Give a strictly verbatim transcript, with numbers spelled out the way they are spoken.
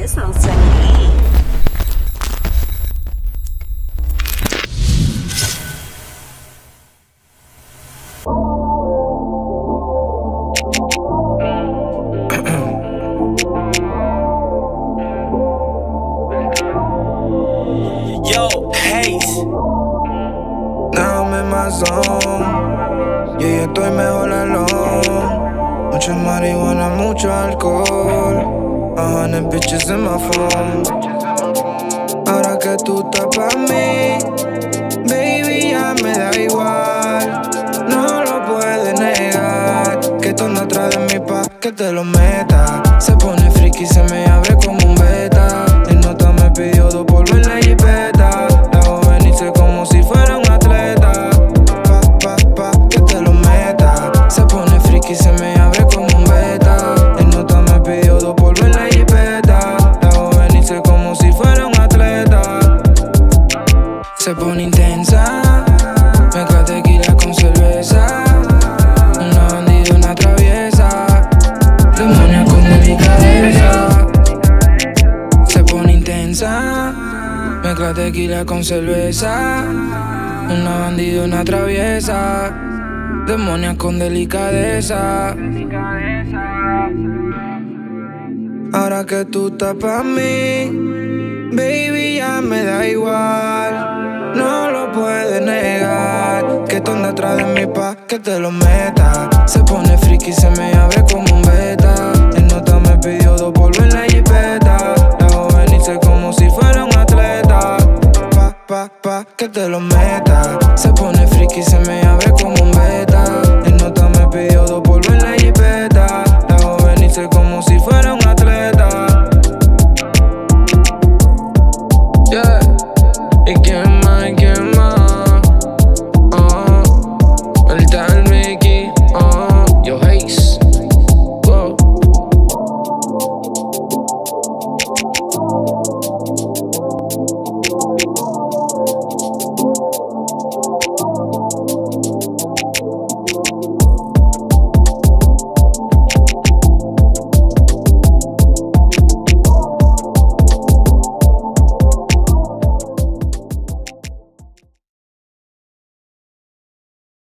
Eso es aquí. Yo, Hayes. Dame más son. Yeah, yo estoy mejor alone. Mucha marihuana, mucho alcohol. A hundred bitches in my phone. Ahora que tú estás pa' mí, baby, ya me da igual. No lo puedes negar. Que tú andas atrás de mí pa' que te lo meta. Se pone friki y se me abre como un beta. En nota me pidió dos polvo en la jeepeta. La hago venirse como si fuera un atleta. Pa, pa, pa, que te lo meta. Se pone friki y se me abre como un beta. En nota me pidió dos polvo en la jeepeta. La hago venirse como si fuera un atleta. Se pone intensa. Mezcla tequila con cerveza. Una bandida, una traviesa. Demonia con delicadeza. Se pone intensa. Mezcla tequila con cerveza. Una bandida, una traviesa. Demonia con delicadeza. Ahora que tú estás pa' mí, baby, ya me da igual. No lo puedes negar. Que tú andas atrás de mí pa' que te lo meta. Se pone friki y se me abre como un beta. En nota me pidió dos polvo en la jeepeta. La hago venirse como si fuera un atleta. Pa, pa, pa, que te lo meta. Se pone friki y se me abre como un beta. En nota me pidió dos polvo en la jeepeta. La hago venirse como si fuera un